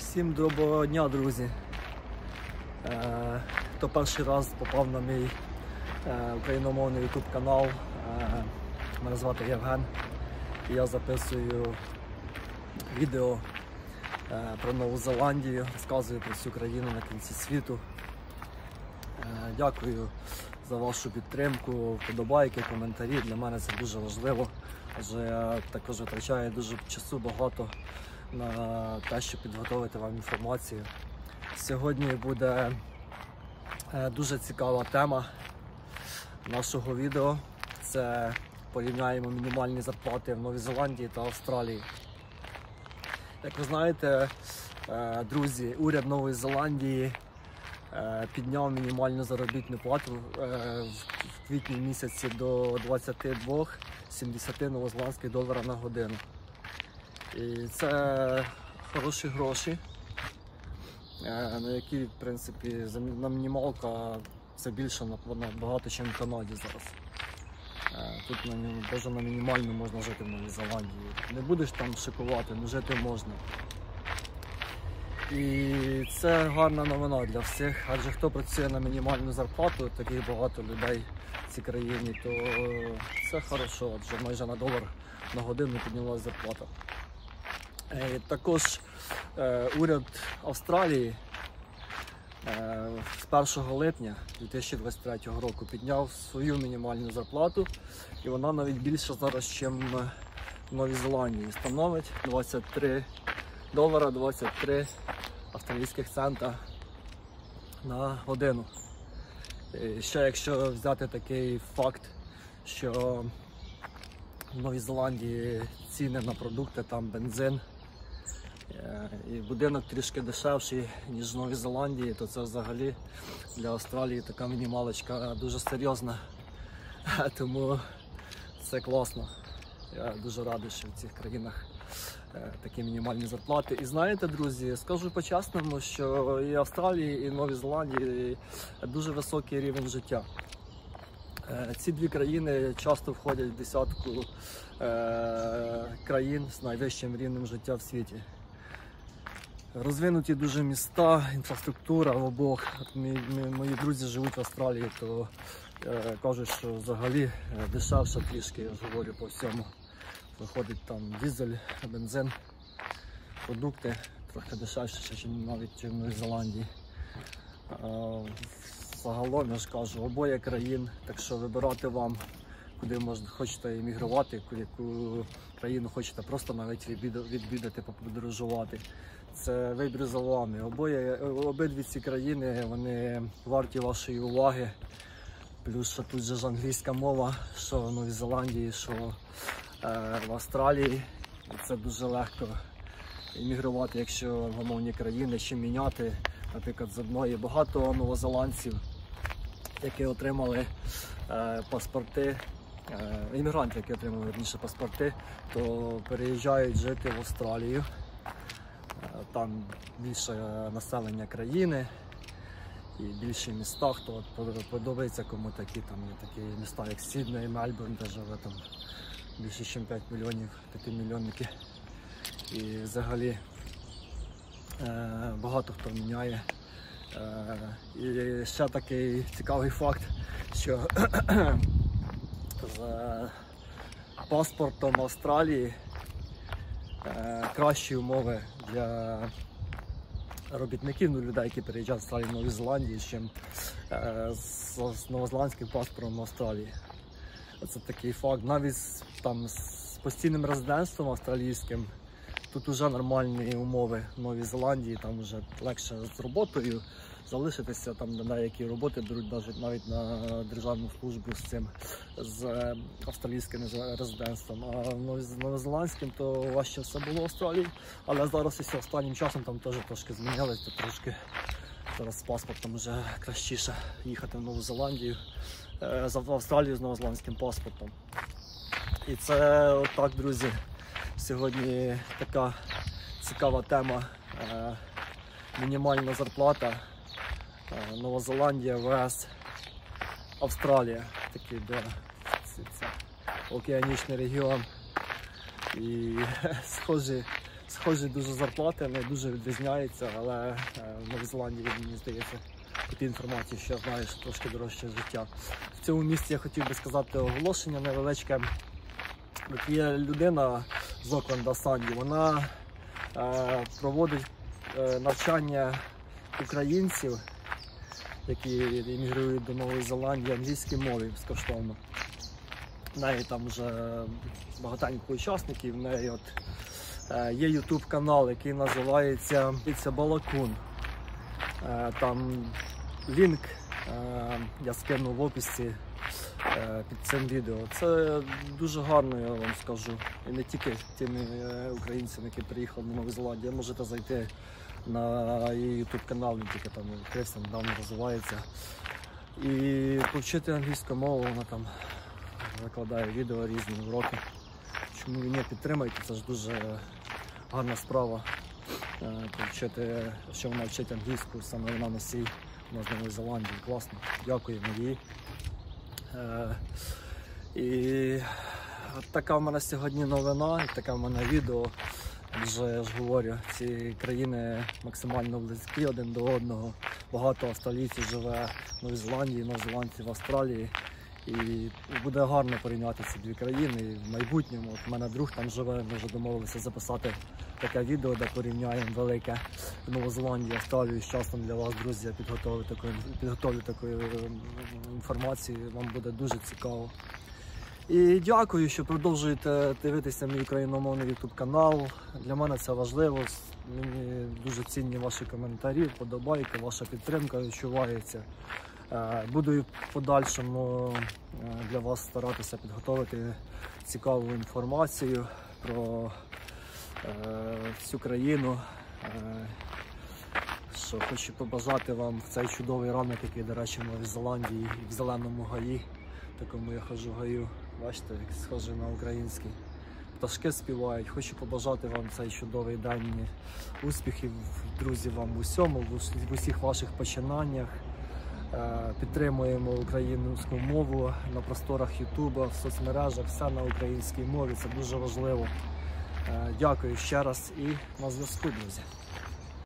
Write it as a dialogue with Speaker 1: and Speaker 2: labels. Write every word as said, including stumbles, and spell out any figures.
Speaker 1: Всім доброго дня, друзі! Е, хто перший раз попав на мій е, україномовний ютуб канал, е, мене звати Євген, і я записую відео е, про Нову Зеландію, розказую про всю країну на кінці світу. Е, дякую за вашу підтримку, вподобайки, коментарі. Для мене це дуже важливо, адже я також витрачаю дуже часу багато на те, щоб підготувати вам інформацію. Сьогодні буде дуже цікава тема нашого відео. Це порівняємо мінімальні зарплати в Новій Зеландії та Австралії. Як ви знаєте, друзі, уряд Нової Зеландії підняв мінімальну заробітну плату в квітні місяці до двадцяти двох сімдесяти новозеландських доларів на годину. І це хороші гроші, на які, в принципі, на мінімалка це більше набагато, ніж в Канаді зараз. Тут навіть на мінімальну можна жити в Новій Зеландії. Не будеш там шикувати, але жити можна. І це гарна новина для всіх, адже хто працює на мінімальну зарплату, таких багато людей в цій країні, то це хорошо, адже майже на долар на годину піднялася зарплата. Також е, уряд Австралії е, з першого липня дві тисячі двадцять третього року підняв свою мінімальну зарплату, і вона навіть більша зараз, ніж в Новій Зеландії. Становить двадцять три долара двадцять три австралійських цента на годину. І ще якщо взяти такий факт, що в Новій Зеландії ціни на продукти, там бензин, і будинок трішки дешевший, ніж в Новій Зеландії, то це взагалі для Австралії така мінімалочка дуже серйозна, тому це класно. Я дуже радий, що в цих країнах такі мінімальні зарплати. І знаєте, друзі, скажу по-чесному, що і в Австралії, і в Новій Зеландії дуже високий рівень життя. Ці дві країни часто входять в десятку е, країн з найвищим рівнем життя в світі. Розвинуті дуже міста, інфраструктура в обох. От мій, мій, мої друзі живуть в Австралії, то е, кажуть, що взагалі дешевше трішки, я ж говорю по всьому. Виходить там дизель, бензин, продукти трохи дешевше, ніж навіть в Новій Зеландії. Е, Загалом, я ж кажу, обоє країн, так що вибирати вам, куди можна, хочете емігрувати, в яку країну хочете просто навіть відвідати, подорожувати. Це вибір за вами. Обоє, обидві ці країни, вони варті вашої уваги. Плюс, що тут же ж англійська мова, що в Новій Зеландії, що е, в Австралії. І це дуже легко емігрувати, якщо англомовні країни, чим міняти. Наприклад, з одної багато новозеландців, які отримали е, паспорти, е, іммігранти, які отримали верніше паспорти, то переїжджають жити в Австралію. Е, там більше населення країни і більше міста, хто подобається кому такі. Там є такі міста, як Сідней, Мельбурн, де живе там більше, ніж п'ять мільйонів, п'ятимільйонники. І взагалі багато хто міняє. І ще такий цікавий факт, що з паспортом Австралії кращі умови для робітників, ну, людей, які переїжджають з Австралії в Новій Зеландії, ніж з новозеландським паспортом Австралії. Це такий факт. Навіть там з постійним резидентством австралійським тут вже нормальні умови в Новій Зеландії, там вже легше з роботою залишитися, там на деякі роботи беруть навіть, навіть на державну службу з цим, з австралійським резидентством. А в новозеландським то важче все було в Австралії, але зараз і останнім часом там теж трошки змінилось, то трошки зараз з паспортом вже кращіше їхати в Нову Зеландію, в Австралію з новозеландським паспортом. І це отак, друзі. Сьогодні така цікава тема, е, мінімальна зарплата, е, Нова Зеландія vs Австралія, такий, де це, це океанічний регіон. І схожі, схожі дуже зарплати, не дуже відрізняються, але в Новій Зеландії, мені здається, по тій інформації, що я знаю, що трошки дорожче життя. В цьому місці я хотів би сказати оголошення невеличке. От є людина з Окленда, Санді, вона е, проводить е, навчання українців, які емігрують до Нової Зеландії, англійській мові безкоштовно. В неї там вже багатенько учасників, в неї от, е, є ютуб канал, який називається Балакун. Е, там лінк е, я скину в описі е, під цим відео. Це дуже гарно, я вам скажу. І не тільки тими е, українцями, які приїхали до Нової Зеландії. Можете зайти на її ютуб канал, він тільки там відкрився, недавно розвивається. І повчити англійську мову, вона там викладає відео, різні уроки. Чому ви не підтримуєте, це ж дуже гарна справа. Повчити, що вона вчить англійську, саме вона носій, вона з Нової Зеландії, класно. Дякуємо їй. І така в мене сьогодні новина, і таке в мене відео. Вже я ж говорю, ці країни максимально близькі один до одного. Багато австралійців живе в Новій Зеландії, новозеландці в Австралії. І буде гарно порівняти ці дві країни і в майбутньому. От у мене друг там живе, ми вже домовилися записати таке відео, де порівняємо велике Нову Зеландію, Австралію. З часом для вас, друзі, я підготовлю таку, підготовлю таку інформацію, вам буде дуже цікаво. І дякую, що продовжуєте дивитися мій україномовний ютуб канал. Для мене це важливо. Мені дуже цінні ваші коментарі, вподобайки, ваша підтримка відчувається. Буду і в подальшому для вас старатися підготувати цікаву інформацію про всю країну. Що хочу побажати вам в цей чудовий ранок, який, до речі, в Новій Зеландії і в зеленому гаї. Такому я ходжу гаю, бачите, як схоже на український. Пташки співають. Хочу побажати вам цей чудовий день успіхів, друзі, вам в усьому, в усіх ваших починаннях. Підтримуємо українську мову на просторах Ютуба, в соцмережах, все на українській мові, це дуже важливо. Дякую ще раз і на зв'язку, друзі.